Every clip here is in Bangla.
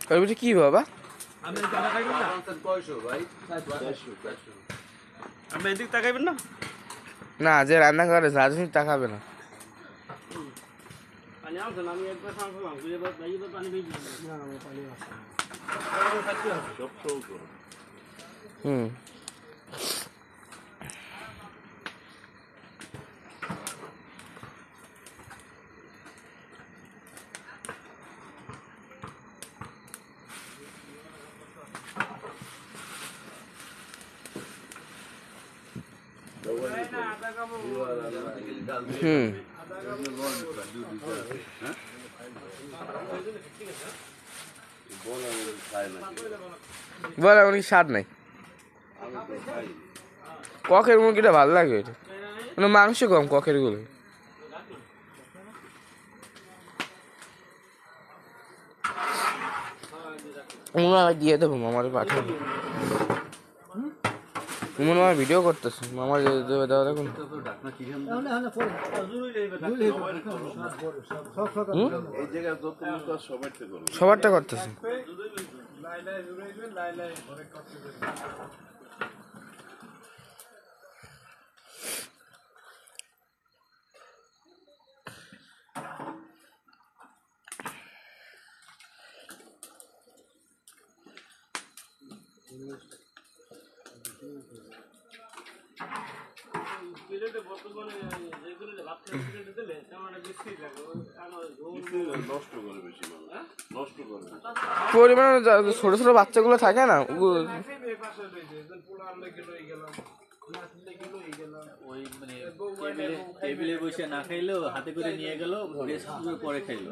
ওর ভিতরে কি বাবা? আমি এদিক তাকাইবেন না? না, যে রান্না করে রাজনীতি তাকাবে না। পানি আনছেন? আমি একবার সামলাম, পানি বেশি না, পানি আছে। হুম। হুম। বল এমন স্বাদ নাই। ককের মুরগিটা ভালো লাগে, এটা মানে মাংস কম ককের গুলো। দিয়ে দেবো, মামার পাঠাবো। মনে হয় ভিডিও করতেছে, মামার দেবে দেওয়া দেখুন। সবারটা করতেছে। পরিমাণ ছোট ছোট বাচ্চাগুলো থাকে না, টেবিলে বসে না খাইলেও হাতে করে নিয়ে গেল, পরে খাইলো।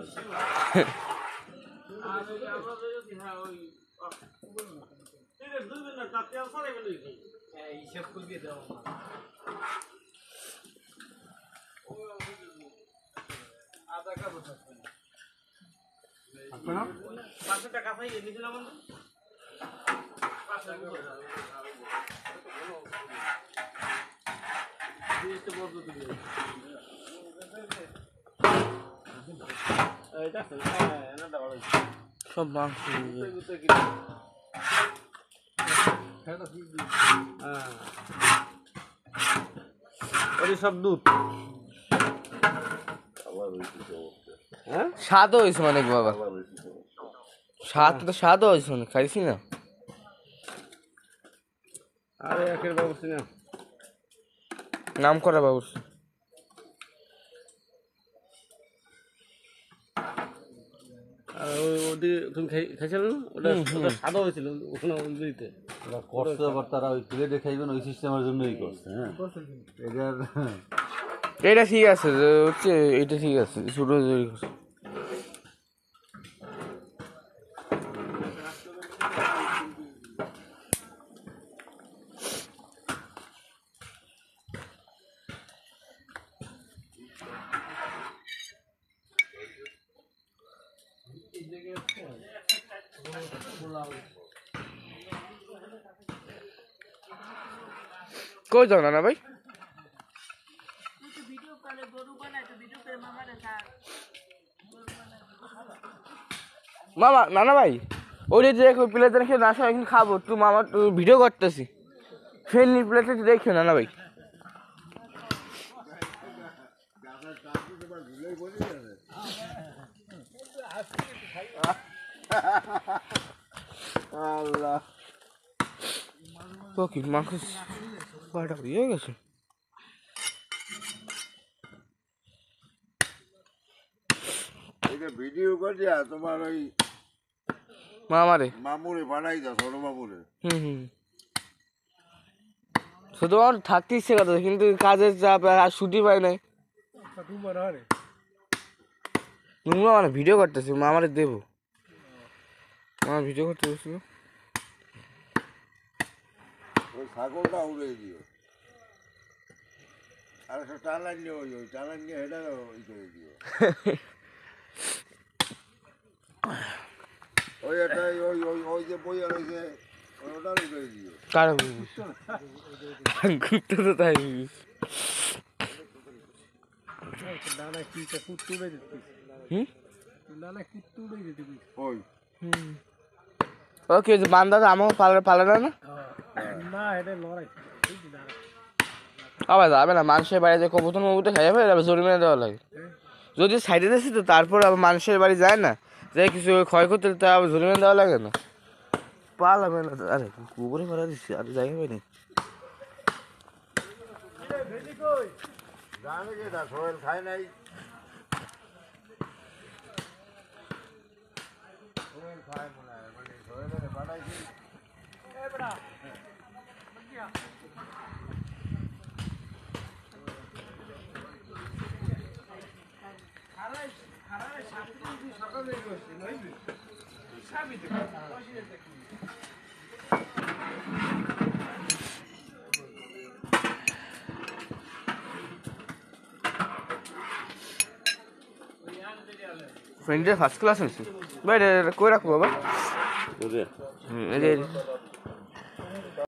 সব মাংস সব দুধ। স্বাদও হয়েছে অনেক বাবা, স্বাদও হয়েছে অনেক, খাইছি না। আরে একের ব্যবস্থা না, নাম করা ব্যবস্থা। ওদিকে তুমি খাইছিল না? ওটা সাদা হয়েছিল ওখানে ওই দিতে করতে আবার তারা ওই প্লেটে খাইবেন ওই সিস্টেমের জন্যই করছে। হ্যাঁ, এটা ঠিক আছে, হচ্ছে এটা ঠিক আছে, ছোট তৈরি করছে। কই যাও না ভাই? মামা নানা ভাই, ওই যে প্লেটে রেখে না সব এখন খাবো, তুই মামা ভিডিও করতেছি, ফের প্লেটে দেখো নানা ভাই। আল্লাহ, তো কি মাংস কয়টা হয়ে গেছে? ভিডিও করিয়া তোমার ওই মামারে মামুরে বানাই দাও, ছোট মামুরে। শুধু আমার থাকতে ইচ্ছে করতেছে, কিন্তু কাজের চাপ আর ছুটি পাই নাই। মানে ভিডিও করতেছি, মামারে দেবো, মামা ভিডিও করতে বসছিল। ওই ছাগলটা উড়ে দিও, আর একটা টালান নিয়ে ওই টালান নিয়ে হেঁটে ওই করে দিও। ওই একটা ওই ওই ওই যে বইয়া রয়েছে ওটা করে দিও। কারণ ঘুরতে তো তাই নানা কি কুত্তুড়ে দিতে, নানা কুত্তুড়ে দিতে। ওই ওকে যে বান্দা তো আমাকে পালে না না এটা লড়াই আবার যাবে না মানুষের বাড়িতে কবুতর মবুতর খাইয়ে ফেলে আবার জরিমানা দেওয়া লাগে যদি সাইডে দিয়েছি তো তারপর আবার মানুষের বাড়ি যায় না যে কিছু ক্ষয় করতে তা আবার জরিমানা দেওয়া লাগে না পালাবে না তো। আরে কুকুরে করা দিচ্ছি আর জায়গা পাইনি জানে কি এটা সোহেল খায় নাই সোহেল খায় মনে হয় মানে সোহেলের বাড়াইছি ফ্রেন্ডের ফার্স্ট ক্লাস হয়েছে ভাই এটা কই রাখবো বাবা এই যে